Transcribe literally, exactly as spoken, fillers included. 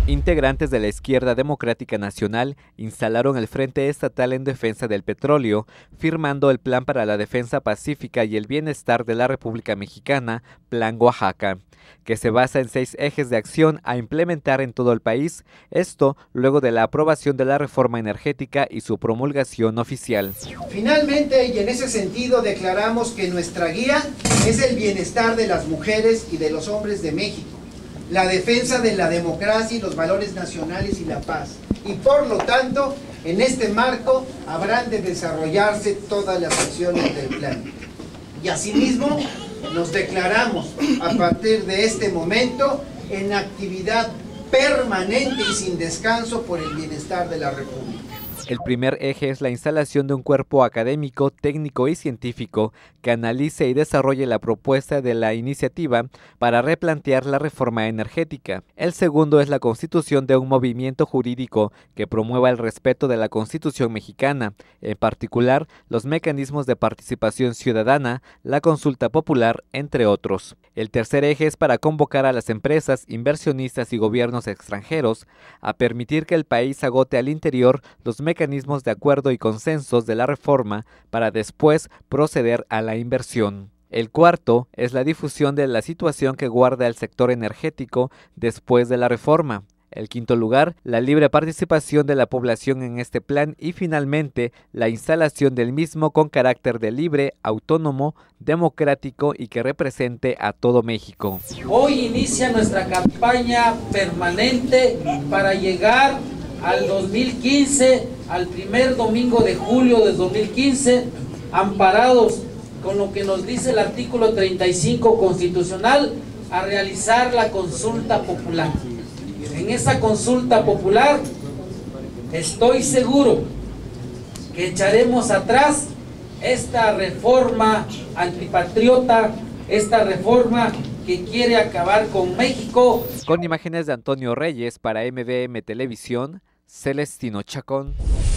Integrantes de la Izquierda Democrática Nacional instalaron el Frente Estatal en Defensa del Petróleo, firmando el Plan para la Defensa Pacífica y el Bienestar de la República Mexicana, Plan Oaxaca, que se basa en seis ejes de acción a implementar en todo el país, esto luego de la aprobación de la reforma energética y su promulgación oficial. Finalmente, y en ese sentido, declaramos que nuestra guía es el bienestar de las mujeres y de los hombres de México, la defensa de la democracia y los valores nacionales y la paz. Y por lo tanto, en este marco habrán de desarrollarse todas las acciones del plan. Y asimismo, nos declaramos a partir de este momento en actividad permanente y sin descanso por el bienestar de la República. El primer eje es la instalación de un cuerpo académico, técnico y científico que analice y desarrolle la propuesta de la iniciativa para replantear la reforma energética. El segundo es la constitución de un movimiento jurídico que promueva el respeto de la Constitución mexicana, en particular los mecanismos de participación ciudadana, la consulta popular, entre otros. El tercer eje es para convocar a las empresas, inversionistas y gobiernos extranjeros a permitir que el país agote al interior los mecanismos mecanismos de acuerdo y consensos de la reforma para después proceder a la inversión. El cuarto es la difusión de la situación que guarda el sector energético después de la reforma. El quinto lugar, la libre participación de la población en este plan y finalmente la instalación del mismo con carácter de libre, autónomo, democrático y que represente a todo México. Hoy inicia nuestra campaña permanente para llegar al dos mil quince, al primer domingo de julio de dos mil quince, amparados con lo que nos dice el artículo treinta y cinco constitucional, a realizar la consulta popular. En esa consulta popular estoy seguro que echaremos atrás esta reforma antipatriota, esta reforma que quiere acabar con México. Con imágenes de Antonio Reyes para M V M Televisión, Celestino Chacón.